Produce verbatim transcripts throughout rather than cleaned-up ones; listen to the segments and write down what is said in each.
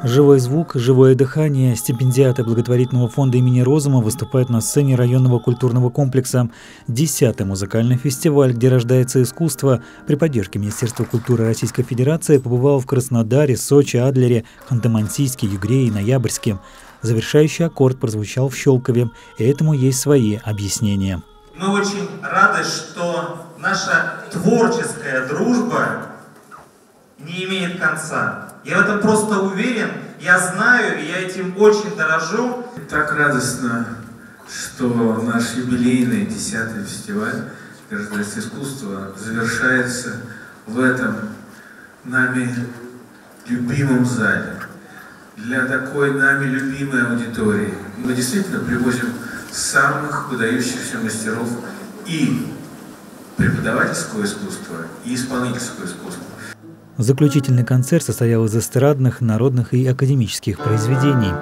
Живой звук, живое дыхание. Стипендиаты благотворительного фонда имени Розума выступают на сцене районного культурного комплекса. Десятый музыкальный фестиваль, где рождается искусство, при поддержке Министерства культуры Российской Федерации побывал в Краснодаре, Сочи, Адлере, Ханты-Мансийске, Югре и Ноябрьске. Завершающий аккорд прозвучал в Щелкове, и этому есть свои объяснения. Мы очень рады, что наша творческая дружба не имеет конца. Я в этом просто уверен, я знаю, и я этим очень дорожу. Так радостно, что наш юбилейный десятый фестиваль «Рождается искусство» завершается в этом нами любимом зале, для такой нами любимой аудитории. Мы действительно привозим самых выдающихся мастеров и преподавательского искусства, и исполнительского искусства. Заключительный концерт состоял из эстрадных, народных и академических произведений.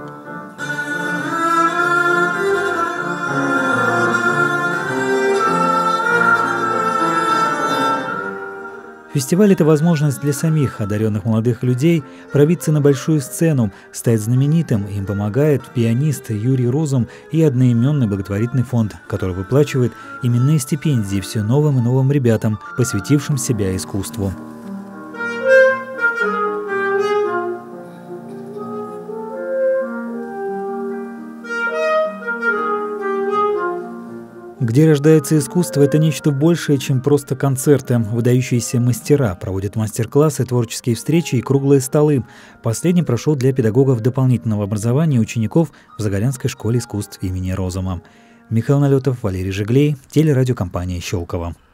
Фестиваль – это возможность для самих одаренных молодых людей пробиться на большую сцену, стать знаменитым. Им помогает пианист Юрий Розум и одноименный благотворительный фонд, который выплачивает именные стипендии все новым и новым ребятам, посвятившим себя искусству. Где рождается искусство, это нечто большее, чем просто концерты. Выдающиеся мастера проводят мастер-классы, творческие встречи и круглые столы. Последний прошел для педагогов дополнительного образования и учеников в Загорянской школе искусств имени Розума. Михаил Налетов, Валерий Жиглей, телерадиокомпания «Щелково».